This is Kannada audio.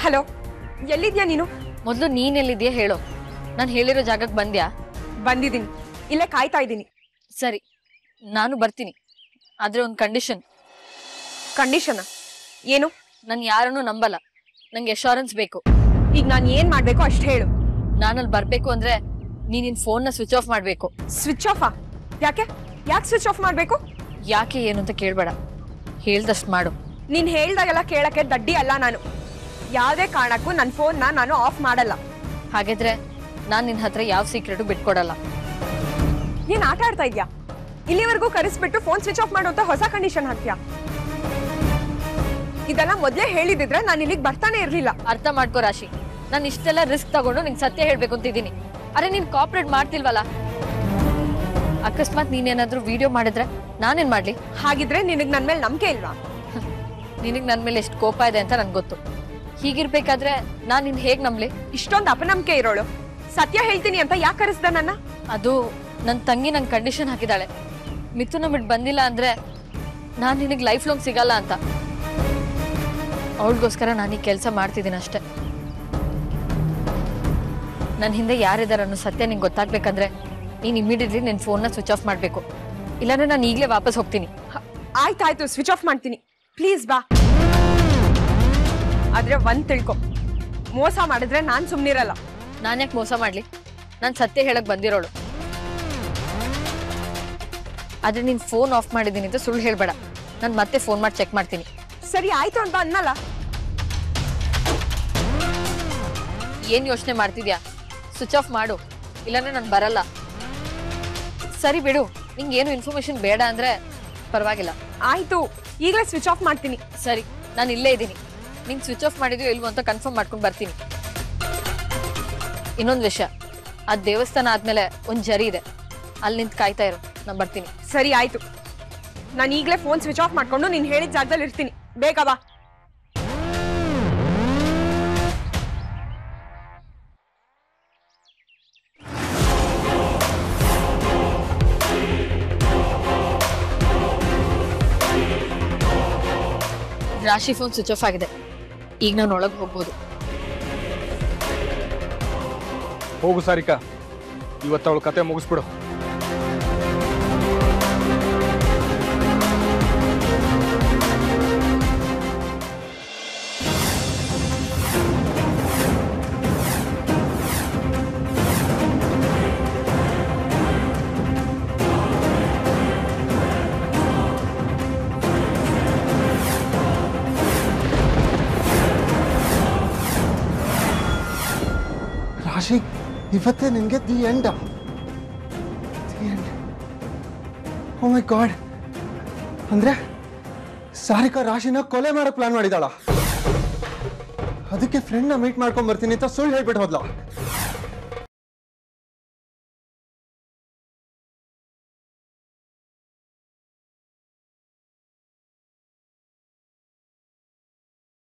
ಹಲೋ, ಎಲ್ಲಿದ್ಯಾ ನೀನು? ಮೊದಲು ನೀನ್ ಎಲ್ಲಿದ್ಯಾ ಹೇಳು. ನಾನು ಹೇಳಿರೋ ಜಾಗಕ್ಕೆ ಬಂದ್ಯಾ? ಬಂದಿದ್ದೀನಿ, ಇಲ್ಲೇ ಕಾಯ್ತಾ ಇದ್ದೀನಿ. ಸರಿ, ನಾನು ಬರ್ತೀನಿ, ಆದ್ರೆ ಒಂದು ಕಂಡೀಷನ್. ಕಂಡೀಷನ್ ಏನು? ನಾನು ಯಾರನ್ನೂ ನಂಬಲ್ಲ, ನಂಗೆ ಅಶ್ಯೂರೆನ್ಸ್ ಬೇಕು. ಈಗ ನಾನು ಏನ್ ಮಾಡ್ಬೇಕು ಅಷ್ಟು ಹೇಳು. ನಾನಲ್ಲಿ ಬರ್ಬೇಕು ಅಂದ್ರೆ ನೀನಿನ್ ಫೋನ್ನ ಸ್ವಿಚ್ ಆಫ್ ಮಾಡ್ಬೇಕು. ಸ್ವಿಚ್ ಆಫಾ? ಯಾಕೆ ಯಾಕೆ ಸ್ವಿಚ್ ಆಫ್ ಮಾಡ್ಬೇಕು? ಯಾಕೆ ಏನು ಅಂತ ಕೇಳ್ಬೇಡ, ಹೇಳ್ದಷ್ಟು ಮಾಡು. ನೀನ್ ಹೇಳ್ದಾಗೆಲ್ಲ ಕೇಳಕ್ಕೆ ದಡ್ಡಿ ಅಲ್ಲ ನಾನು. ಯಾವುದೇ ಕಾರಣಕ್ಕೂ ನನ್ನ ಫೋನ್ನ ನಾನು ಆಫ್ ಮಾಡಲ್ಲ. ಹಾಗಿದ್ರೆ ನಾನು ನಿನ್ನ ಹತ್ರ ಯಾವ ಸೀಕ್ರೆಟು ಬಿಟ್ಕೊಡಲ್ಲ. ನೀನ್ ಆಟ ಆಡ್ತಾ ಇದ್ಯಾ? ಇಲ್ಲಿವರೆಗೂ ಕರೆಸ್ಬಿಟ್ಟು ಫೋನ್ ಸ್ವಿಚ್ ಆಫ್ ಮಾಡುವಂತ ಹೊಸ ಕಂಡೀಷನ್ ಹಾಕ್ತೀಯಾ? ಇದೆಲ್ಲ ಮೊದಲೇ ಹೇಳಿದಿದ್ರೆ ನಾನು ಇಲ್ಲಿಗೆ ಬರ್ತಾನೆ ಇರ್ಲಿಲ್ಲ. ಅರ್ಥ ಮಾಡ್ಕೋ ರಾಶಿ, ನಾನು ಇಷ್ಟೆಲ್ಲ ರಿಸ್ಕ್ ತಗೊಂಡು ನಿಂಗೆ ಸತ್ಯ ಹೇಳ್ಬೇಕು ಅಂತಿದ್ದೀನಿ. ಅರೆ ನೀನ್ ಕೋಆಪರೇಟ್ ಮಾಡ್ತಿಲ್ವಲ್ಲ. ಅಕಸ್ಮಾತ್ ನೀನೇನಾದ್ರೂ ವಿಡಿಯೋ ಮಾಡಿದ್ರೆ ನಾನೇನ್ ಮಾಡ್ಲಿ? ಹಾಗಿದ್ರೆ ನಿನಗ್ ನನ್ ಮೇಲೆ ನಂಬಿಕೆ ಇಲ್ವಾ? ನಿನಗ್ ನನ್ ಮೇಲೆ ಎಷ್ಟು ಕೋಪ ಇದೆ ಅಂತ ನನ್ಗೆ ಗೊತ್ತು. ಹೀಗಿರ್ಬೇಕಾದ್ರೆ ನಾನ್ ನಿನ್ ಹೇಗ್ ನಂಬ್ಲಿ? ಇಷ್ಟೊಂದು ಅಪನಂಬಿಕೆ ಇರೋಳು ಸತ್ಯ ಹೇಳ್ತೀನಿ ಅಂತ ಯಾಕೆ ಕರೆಸ್ದ ನನ್ನ? ಅದು ನನ್ನ ತಂಗಿ ನಂಗೆ ಕಂಡೀಷನ್ ಹಾಕಿದಾಳೆ. ಮಿಥುನ ಬಿಟ್ಟು ಬಂದಿಲ್ಲ ಅಂದ್ರೆ ನಾನ್ ನಿನಗ್ ಲೈಫ್ ಲಾಂಗ್ ಸಿಗಲ್ಲ ಅಂತ. ಅವಳಿಗೋಸ್ಕರ ನಾನು ಈ ಕೆಲಸ ಮಾಡ್ತಿದ್ದೀನಿ ಅಷ್ಟೆ. ನನ್ನ ಹಿಂದೆ ಯಾರಿದಾರ ಅನ್ನೋ ಸತ್ಯ ನಿಂಗೆ ಗೊತ್ತಾಗ್ಬೇಕಂದ್ರೆ ನೀನ್ ಇಮಿಡಿಯೇಟ್ಲಿ ನಿನ್ ಫೋನ್ನ ಸ್ವಿಚ್ ಆಫ್ ಮಾಡ್ಬೇಕು. ಇಲ್ಲಾಂದ್ರೆ ನಾನು ಈಗಲೇ ವಾಪಸ್ ಹೋಗ್ತೀನಿ. ಆಯ್ತಾಯ್ತು, ಸ್ವಿಚ್ ಆಫ್ ಮಾಡ್ತೀನಿ. ಪ್ಲೀಸ್ ಬಾ. ಆದ್ರೆ ಒಂದ್ ತಿಳ್ಕೊ, ಮೋಸ ಮಾಡಿದ್ರೆ ನಾನ್ ಸುಮ್ನಿರಲ್ಲ. ನಾನು ಯಾಕೆ ಮೋಸ ಮಾಡ್ಲಿ? ನಾನು ಸತ್ಯ ಹೇಳಕ್ ಬಂದಿರೋಳು. ಆದ್ರೆ ನೀನ್ ಫೋನ್ ಆಫ್ ಮಾಡಿದ್ದೀನಿ ಅಂತ ಸುಳ್ಳು ಹೇಳ್ಬೇಡ. ನಾನು ಮತ್ತೆ ಫೋನ್ ಮಾಡಿ ಚೆಕ್ ಮಾಡ್ತೀನಿ. ಸರಿ ಆಯ್ತು ಅಂತ ಅನ್ನಲ್ಲ. ಏನ್ ಯೋಚನೆ ಮಾಡ್ತಿದ್ಯಾ? ಸ್ವಿಚ್ ಆಫ್ ಮಾಡು, ಇಲ್ಲಾಂದ್ರೆ ನಾನು ಬರಲ್ಲ. ಸರಿ ಬಿಡು, ನಿಂಗೆ ಏನು ಇನ್ಫಾರ್ಮೇಶನ್ ಬೇಡ ಅಂದ್ರೆ ಪರವಾಗಿಲ್ಲ. ಆಯ್ತು, ಈಗಲೇ ಸ್ವಿಚ್ ಆಫ್ ಮಾಡ್ತೀನಿ. ಸರಿ, ನಾನು ಇಲ್ಲೇ ಇದ್ದೀನಿ. ನೀನ್ ಸ್ವಿಚ್ ಆಫ್ ಮಾಡಿದ್ಯೋ ಇಲ್ವೋ ಅಂತ ಕನ್ಫರ್ಮ್ ಮಾಡ್ಕೊಂಡು ಬರ್ತೀನಿ. ಇನ್ನೊಂದು ವಿಷಯ, ಆ ದೇವಸ್ಥಾನ ಆದ್ಮೇಲೆ ಒಂದ್ ಜರಿ ಇದೆ, ಅಲ್ಲಿ ನಿಂತು ಕಾಯ್ತಾ ಇರು, ನಾನು ಬರ್ತೀನಿ. ಸರಿ ಆಯ್ತು, ನಾನು ಈಗಲೇ ಫೋನ್ ಸ್ವಿಚ್ ಆಫ್ ಮಾಡ್ಕೊಂಡು ನೀನ್ ಹೇಳಿದ ಜಾಗದಲ್ಲಿ ಇರ್ತೀನಿ. ಬೇಗ ಬಾ. ರಾಶಿ ಫೋನ್ ಸ್ವಿಚ್ ಆಫ್ ಆಗಿದೆ. ಈಗ ನಾನು ಒಳಗೆ ಹೋಗ್ಬೋದು. ಹೋಗು ಸಾರಿಕಾ, ಇವತ್ತು ಅವಳ ಕತೆ ಮುಗಿಸ್ಬಿಡು. ರಾಶಿ, ಇವತ್ತೇ ನಿನ್ಗೆ the end. Oh my god, ಅಂದ್ರೆ ಸಾರಿಕಾ ರಾಶಿನ ಕೊಲೆ ಮಾಡಕ್ ಪ್ಲಾನ್ ಮಾಡಿದಾಳ. ಅದಕ್ಕೆ ಫ್ರೆಂಡ್ನ ಮೀಟ್ ಮಾಡ್ಕೊಂಡ್ ಬರ್ತೀನಿ ಅಂತ ಸುಳ್ಳು ಹೇಳ್ಬಿಟ್ಟು ಹೋದ್ಲ.